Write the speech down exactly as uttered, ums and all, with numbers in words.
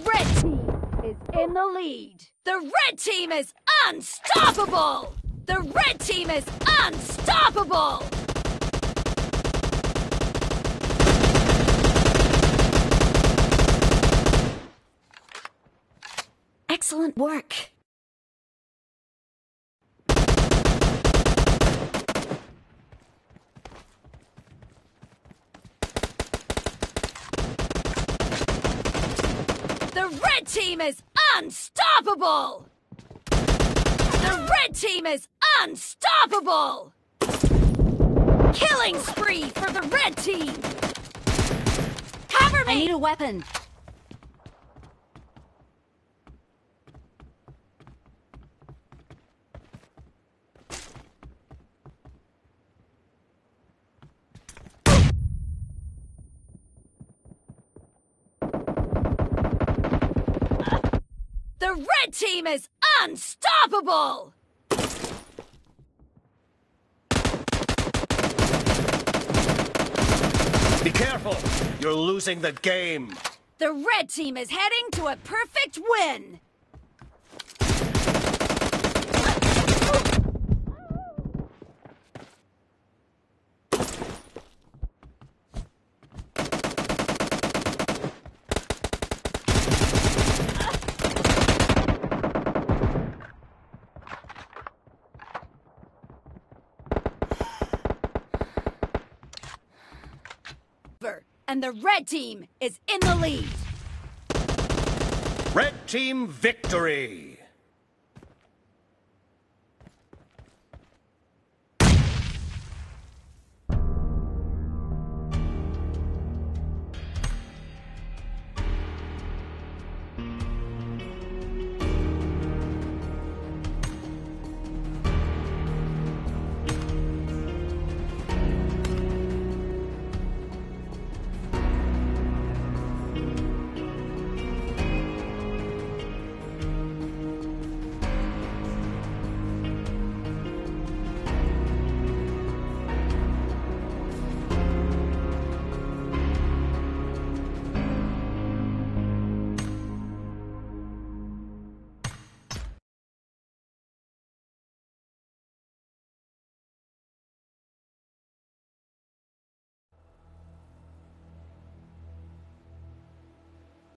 red team is in the lead. The red team is unstoppable! The red team is unstoppable! Excellent work. The red team is unstoppable! The red team is unstoppable! Killing spree for the red team! Cover me! I need a weapon. The red team is unstoppable! Be careful! You're losing the game! The red team is heading to a perfect win! And the red team is in the lead. Red team victory!